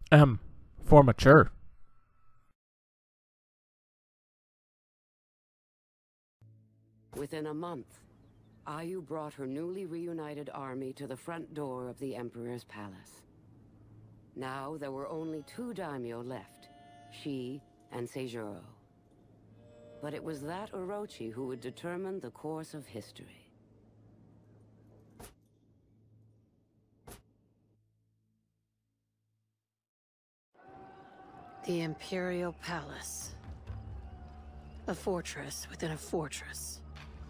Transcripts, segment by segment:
M for mature. Within a month, Ayu brought her newly reunited army to the front door of the Emperor's palace. Now there were only two daimyo left, she and Seijuro. But it was that Orochi who would determine the course of history. The Imperial Palace. A fortress within a fortress.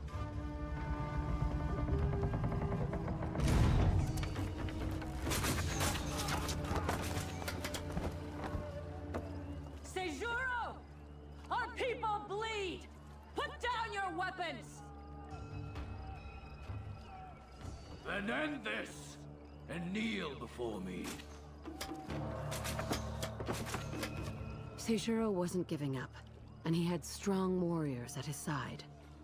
Seijuro! Our people bleed! Put down your weapons! Then end this, and kneel before me. Seijuro wasn't giving up, and he had strong warriors at his side.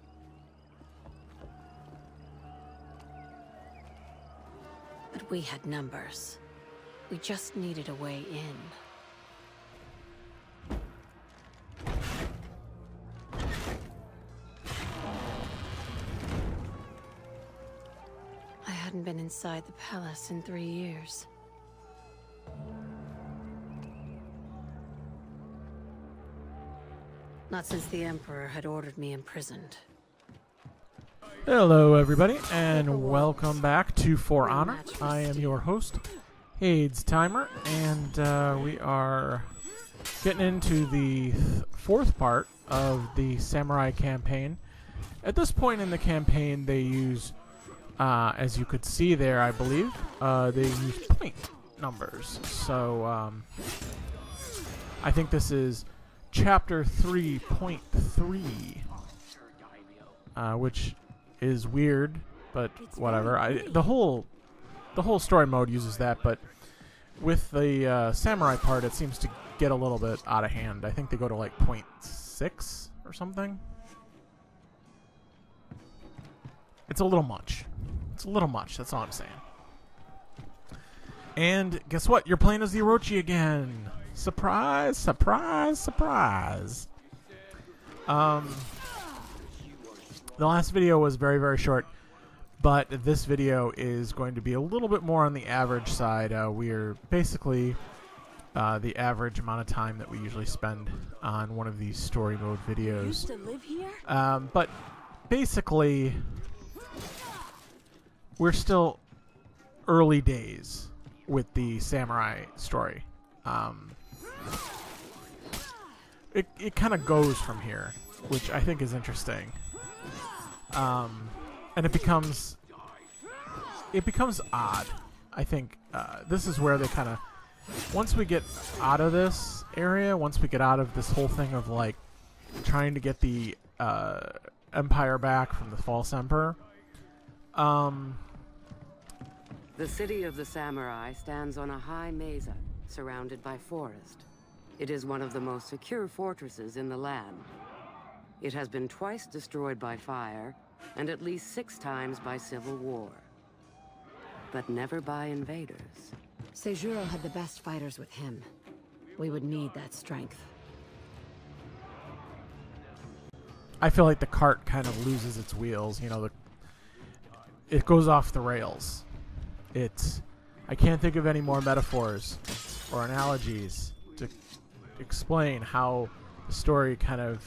But we had numbers. We just needed a way in. I hadn't been inside the palace in 3 years. Not since the Emperor had ordered me imprisoned. Hello, everybody, and welcome back to For Honor. I am your host, Hades Timer, and we are getting into the fourth part of the Samurai campaign. At this point in the campaign, they use, as you could see there, I believe, they use point numbers. So, I think this is Chapter 3.3, which is weird, but whatever. The whole story mode uses that, but with the samurai part, it seems to get a little bit out of hand. I think they go to like 0.6 or something. It's a little much. It's a little much. That's all I'm saying. And guess what? You're playing as the Orochi again. Surprise, surprise, surprise. The last video was very, very short, but this video is going to be a little bit more on the average side. We're basically the average amount of time that we usually spend on one of these story mode videos. Used to live here? But basically, we're still early days with the samurai story. It kind of goes from here, which I think is interesting. And it becomes odd. I think this is where they kind of, once we get out of this area, once we get out of this whole thing of like trying to get the empire back from the false emperor. The city of the samurai stands on a high mesa, surrounded by forest. It is one of the most secure fortresses in the land. It has been twice destroyed by fire, and at least 6 times by civil war. But never by invaders. Seijuro had the best fighters with him. We would need that strength. I feel like the cart kind of loses its wheels. You know, it goes off the rails. I can't think of any more metaphors or analogies to explain how the story kind of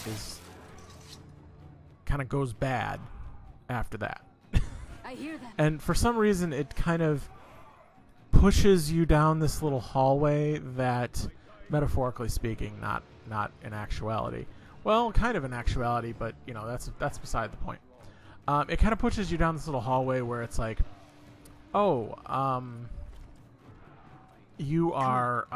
goes bad after that. I hear that. And for some reason, it kind of pushes you down this little hallway that, metaphorically speaking, not in actuality. Well, kind of in actuality, but you know that's beside the point. It kind of pushes you down this little hallway where it's like, oh, you are,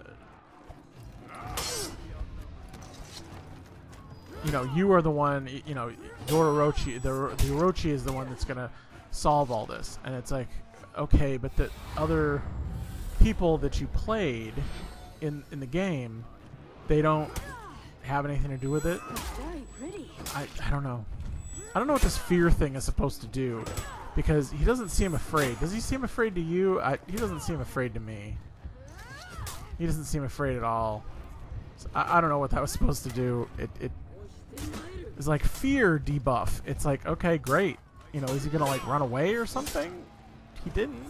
you know, you are the one, you know, your Orochi, the Orochi is the one that's going to solve all this. And it's like, okay, but the other people that you played in the game, they don't have anything to do with it. Very pretty. I don't know. I don't know what this fear thing is supposed to do, because he doesn't seem afraid. Does he seem afraid to you? He doesn't seem afraid to me. He doesn't seem afraid at all. So I don't know what that was supposed to do. It is like fear debuff. It's like, okay, great. You know, is he gonna like run away or something? He didn't.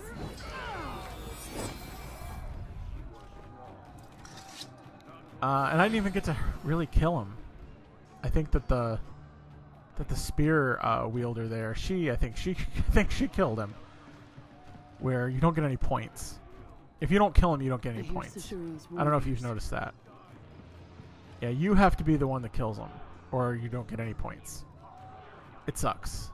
And I didn't even get to really kill him. I think that the spear wielder there, I think she killed him. Where you don't get any points. If you don't kill him, you don't get any points. I don't know if you've noticed that. Yeah, you have to be the one that kills him, or you don't get any points. It sucks.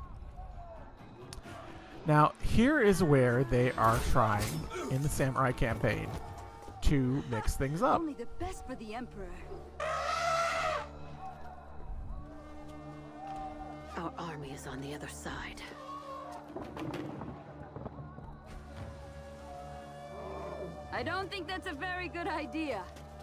Now, here is where they are trying, in the Samurai campaign, to mix things up. Only the best for the Emperor. Our army is on the other side. I don't think that's a very good idea.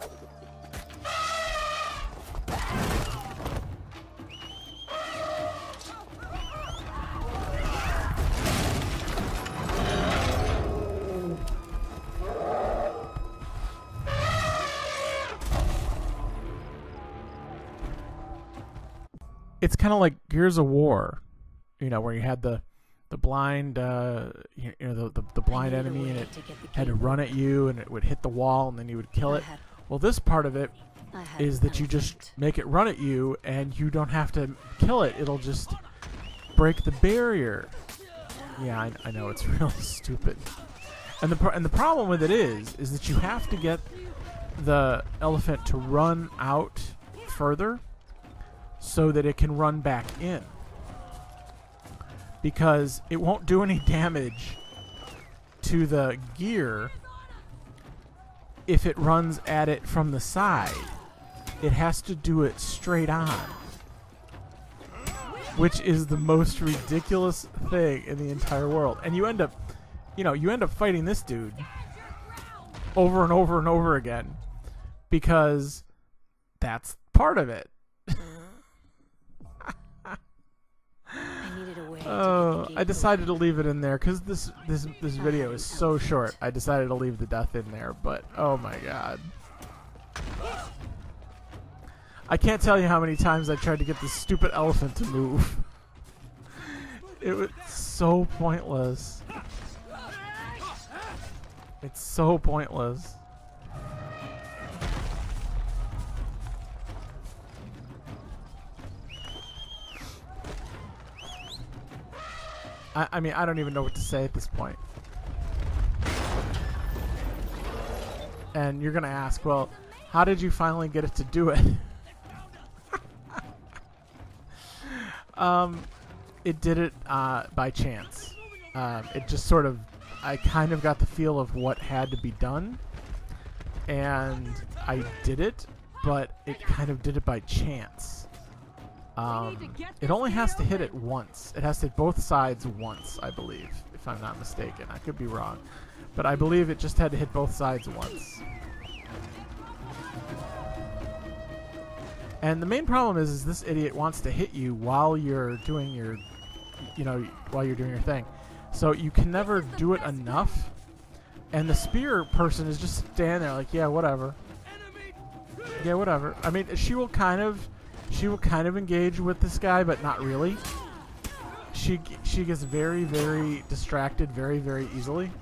It's kind of like Gears of War, you know, where you had the blind, you know, the blind enemy, and it had to run at you, and it would hit the wall, and then you would kill it. Well, this part of it is that you just make it run at you, and you don't have to kill it. It'll just break the barrier. Yeah, I know, it's really stupid. And the problem with it is that you have to get the elephant to run out further so that it can run back in, because it won't do any damage to the gear if it runs at it from the side. It has to do it straight on, which is the most ridiculous thing in the entire world. And you end up, you know, fighting this dude over and over and over again because that's part of it. Oh, I decided to leave it in there because this video is so short. I decided to leave the death in there, but oh my god. I can't tell you how many times I tried to get this stupid elephant to move. It was so pointless. It's so pointless. I mean, I don't even know what to say at this point. And you're going to ask, well, how did you finally get it to do it? It did it by chance. It just sort of, I kind of got the feel of what had to be done. And I did it, but it kind of did it by chance. It only has to hit it once. It has to hit both sides once, I believe, if I'm not mistaken. I could be wrong. But I believe it just had to hit both sides once. And the main problem is this idiot wants to hit you while you're doing your, you know, while you're doing your thing. So you can never do it enough. And the spear person is just standing there like, yeah, whatever. Yeah, whatever. I mean, she will kind of engage with this guy, but not really. She gets very, very distracted very, very easily.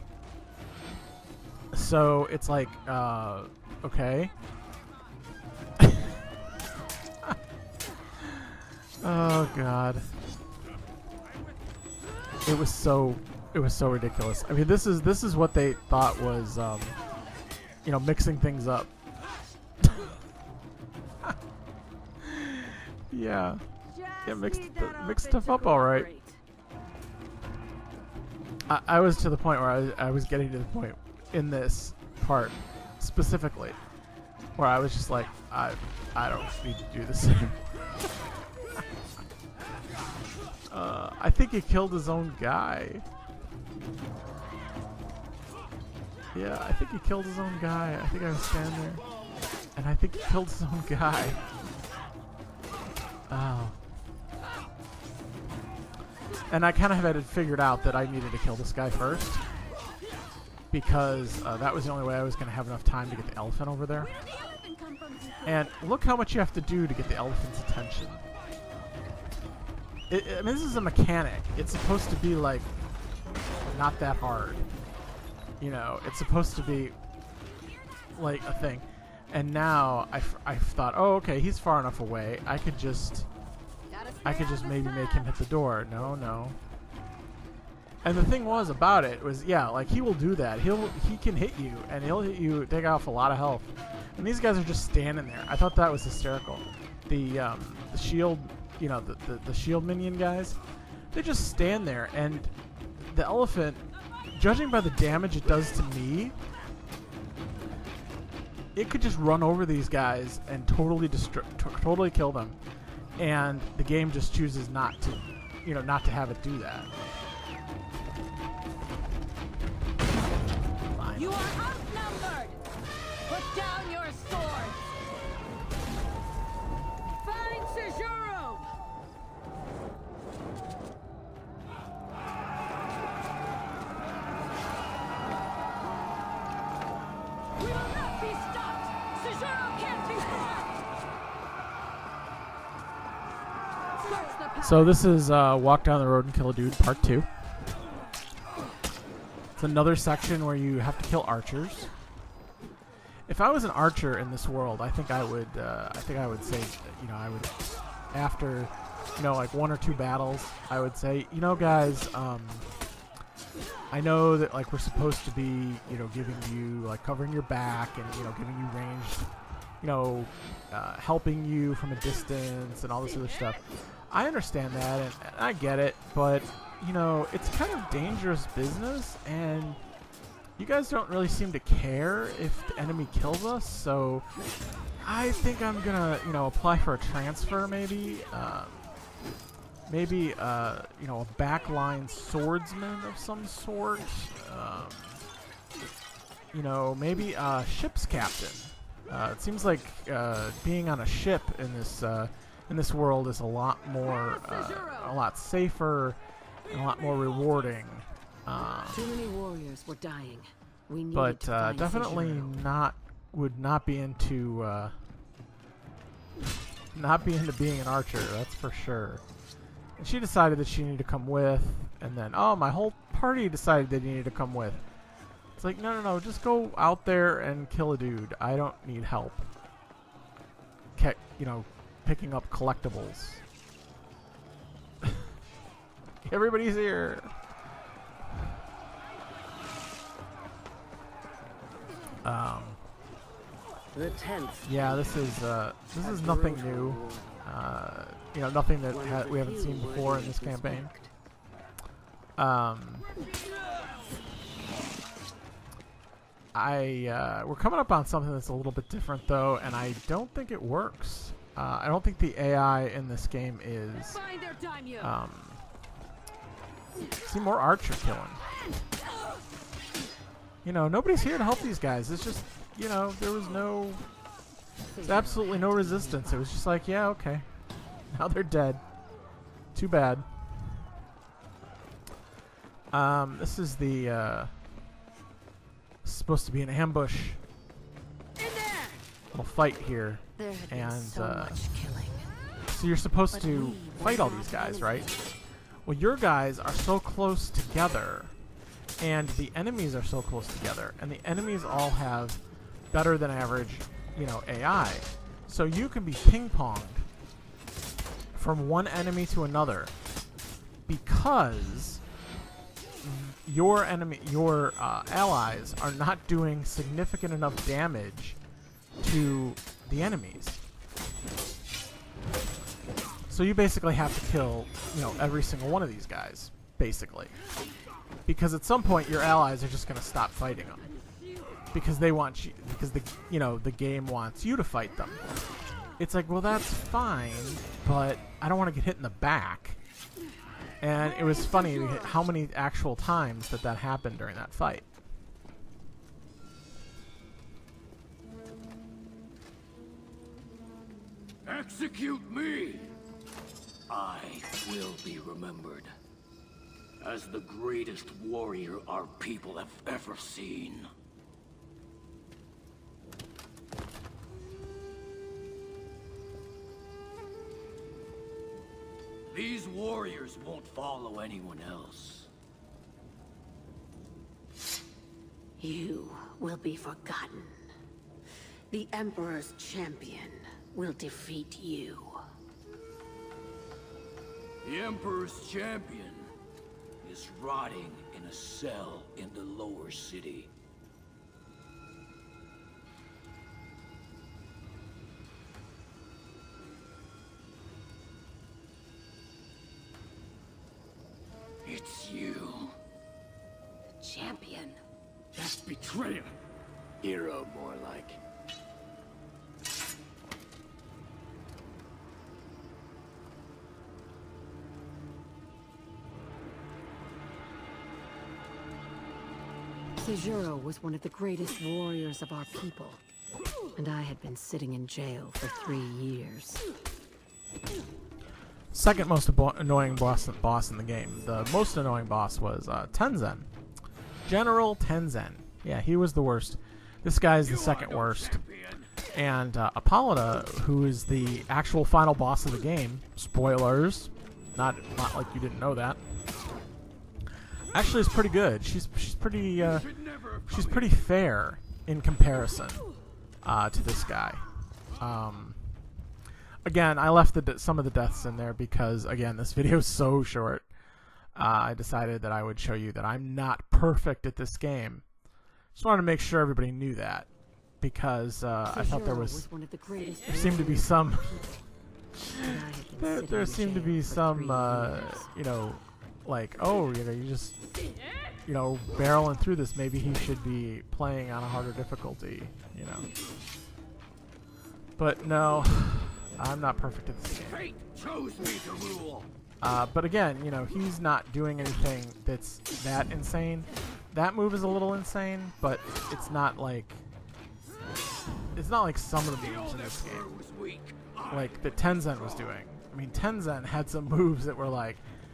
So it's like, okay. Oh god. It was so ridiculous. I mean, this is what they thought was, you know, mixing things up. Yeah, mixed stuff up all right. I was to the point where I was getting to the point in this part specifically where I was just like, I don't need to do this anymore. I think he killed his own guy. Yeah, I think he killed his own guy. I think I was standing there, and I think he killed his own guy. Oh. And I kind of had it figured out that I needed to kill this guy first. because that was the only way I was going to have enough time to get the elephant over there. And look how much you have to do to get the elephant's attention. I mean, this is a mechanic. It's supposed to be like not that hard. You know, it's supposed to be like a thing. And now I've thought, oh, okay, he's far enough away. I could just maybe make him hit the door. No. And the thing was about it was, yeah, like he will do that. He can hit you, and he'll hit you, take off a lot of health. And these guys are just standing there. I thought that was hysterical. The shield, you know, the shield minion guys, they just stand there, and the elephant, judging by the damage it does to me, it could just run over these guys and totally kill them, and the game just chooses not to, you know, not to have it do that. Fine. You are outnumbered! Put down your swords! Find Sejuro! We will not be stopped! Sejuro can't be stopped! So this is Walk Down the Road and Kill a Dude Part 2. It's another section where you have to kill archers. If I was an archer in this world, I think I would say, you know, I would, after, you know, like 1 or 2 battles, I would say, you know, guys, I know that, like, we're supposed to be, you know, giving you, like, covering your back and, you know, giving you ranged, you know, helping you from a distance and all this other stuff. I understand that, and I get it, but, you know, it's kind of dangerous business, and you guys don't really seem to care if the enemy kills us, so I think I'm gonna, you know, apply for a transfer, maybe. Maybe, you know, a backline swordsman of some sort. You know, maybe a ship's captain. It seems like being on a ship in this world is a lot more, a lot safer, and a lot more rewarding. Too many warriors were dying. We needed But to find definitely Sejuro. would not be into being an archer. That's for sure. And she decided that she needed to come with, and then my whole party decided they needed to come with. It's like, no, just go out there and kill a dude. I don't need help. You know, picking up collectibles. Everybody's here. The 10th. Yeah, this is nothing new. You know, nothing that we haven't seen before in this campaign. We're coming up on something that's a little bit different though, and I don't think it works. I don't think the AI in this game is. See more archer killing. You know, nobody's here to help these guys. It's just, you know, there's absolutely no resistance. It was just like, yeah, okay. Now they're dead. Too bad. This is the, supposed to be an ambush. Little fight here. And, So much killing. so you're supposed to fight all these guys, right? Well, your guys are so close together, and the enemies are so close together, and the enemies all have better than average, you know, AI. So you can be ping-ponged from one enemy to another because your allies are not doing significant enough damage to the enemies. So you basically have to kill, you know, every single one of these guys, basically. Because at some point your allies are just going to stop fighting them. Because they want you, because the game wants you to fight them. It's like, well, that's fine, but I don't want to get hit in the back. And it was funny how many actual times that happened during that fight. Execute me! I will be remembered. as the greatest warrior our people have ever seen. These warriors won't follow anyone else. You will be forgotten. The Emperor's champion will defeat you. The Emperor's champion is rotting in a cell in the lower city. It's you. Champion. That betrayer. Hero, more like. Sejuro was one of the greatest warriors of our people, and I had been sitting in jail for 3 years. Second most annoying boss in the game. The most annoying boss was Tenzen. General Tenzen. Yeah, he was the worst. This guy is the second worst. And Hippolyta, who is the actual final boss of the game, spoilers, not like you didn't know that, actually is pretty good. She's pretty fair in comparison to this guy. Again, I left some of the deaths in there because, again, this video is so short. I decided that I would show you that I'm not perfect at this game. Just wanted to make sure everybody knew that, because I thought there seemed to be some there seemed to be some you know, like, oh, you know, you just, you know, barreling through this. Maybe he should be playing on a harder difficulty, you know. But no, I'm not perfect at this game. Fate chose me to rule. But again, you know, he's not doing anything that's that insane. That move is a little insane, but it's not like some of the moves in this game, like that Tenzen was doing. I mean, Tenzen had some moves that were like,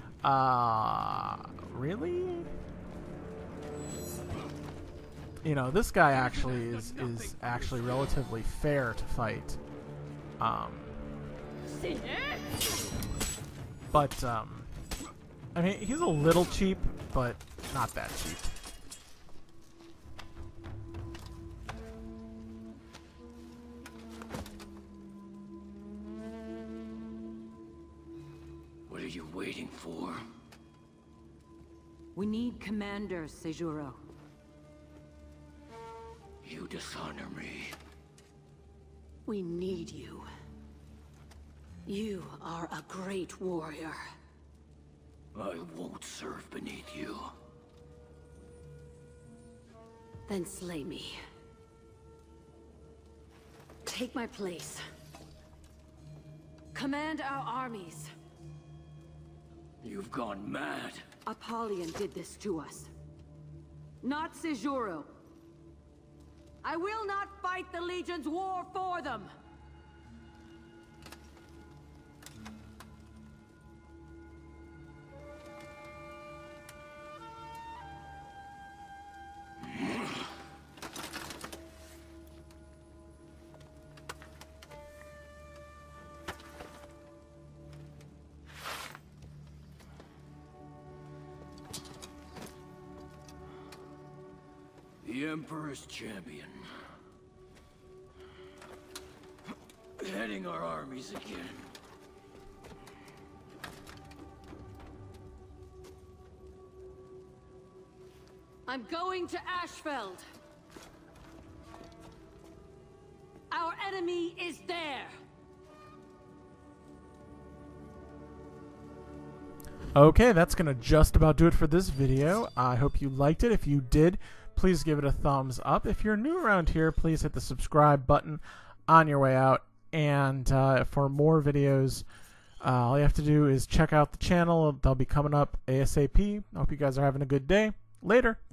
really? You know, this guy actually is actually relatively fair to fight. But I mean, he's a little cheap, but not that cheap. What are you waiting for? We need commanders, Sejuro. You dishonor me. We need you. You are a great warrior. I won't serve beneath you. Then slay me. Take my place. Command our armies. You've gone mad. Apollyon did this to us. Not Sejuro. I will not fight the Legion's war for them. The Emperor's champion. Heading our armies again. I'm going to Ashfeld. Our enemy is there. Okay, that's going to just about do it for this video. I hope you liked it. If you did, please give it a thumbs up. If you're new around here, please hit the subscribe button on your way out. And for more videos, all you have to do is check out the channel. They'll be coming up ASAP. I hope you guys are having a good day. Later.